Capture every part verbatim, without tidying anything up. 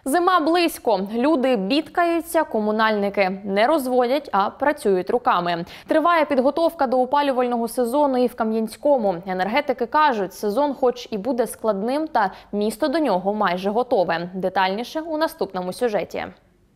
Зима близько. Люди бідкаються, комунальники не розводять, а працюють руками. Триває підготовка до опалювального сезону і в Кам'янському. Енергетики кажуть, сезон хоч і буде складним, та місто до нього майже готове. Детальніше у наступному сюжеті.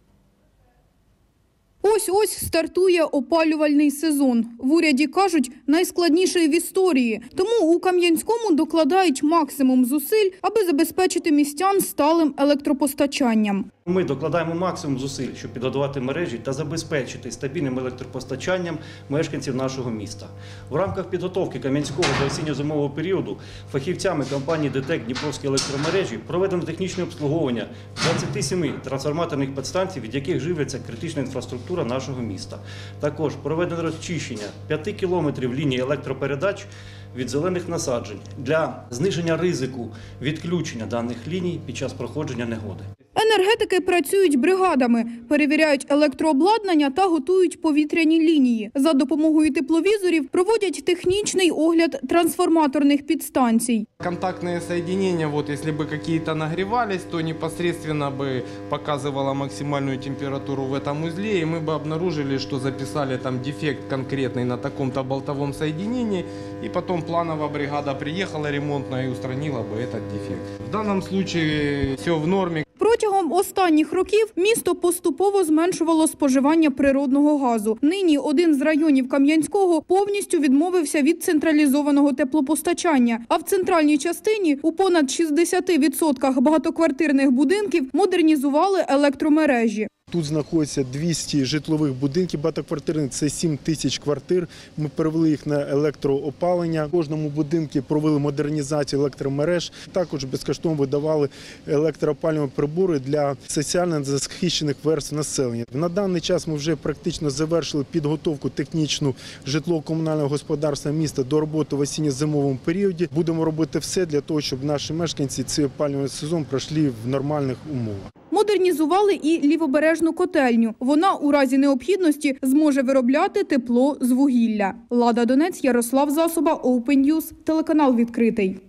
Ось-ось стартує опалювальний сезон. В уряді кажуть, найскладніший в історії. Тому у Кам'янському докладають максимум зусиль, аби забезпечити містян сталим електропостачанням. Ми докладаємо максимум зусиль, щоб підготувати мережі та забезпечити стабільним електропостачанням мешканців нашого міста. В рамках підготовки Кам'янського до осінньо-зимового періоду фахівцями компанії ДТЕК «Дніпровські електромережі» проведено технічне обслуговування двадцяти семи трансформаторних підстанцій, від яких живиться критична інфраструктура нашого міста. Також проведено розчищення п'яти кілометрів лінії електропередач від зелених насаджень для зниження ризику відключення даних ліній під час проходження негоди. Енергетики працюють бригадами, перевіряють електрообладнання та готують повітряні лінії. За допомогою тепловізорів проводять технічний огляд трансформаторних підстанцій. Контактные соединения, вот если бы какие-то нагревались, то непосредственно бы показывало максимальную температуру в этом узле, и мы бы обнаружили, что записали там дефект конкретный на таком-то болтовом соединении, и потом плановая бригада приехала ремонтная и устранила бы этот дефект. В данном случае все в норме. Протягом останніх років місто поступово зменшувало споживання природного газу. Нині один з районів Кам'янського повністю відмовився від централізованого теплопостачання. А в центральній частині у понад шістдесяти відсотках багатоквартирних будинків модернізували електромережі. Тут знаходиться двісті житлових будинків багатоквартирних, це сім тисяч квартир. Ми перевели їх на електроопалення. В кожному будинку провели модернізацію електромереж. Також безкоштовно видавали електроопалювальні прибори для соціально захищених верств населення. На даний час ми вже практично завершили підготовку технічну житлово-комунального господарства міста до роботи в осінньо-зимовому періоді. Будемо робити все для того, щоб наші мешканці цей опалювальний сезон пройшли в нормальних умовах. Модернізували і лівобережну котельню. Вона у разі необхідності зможе виробляти тепло з вугілля. Лада Донець, Ярослав Засоба, Open News, телеканал відкритий.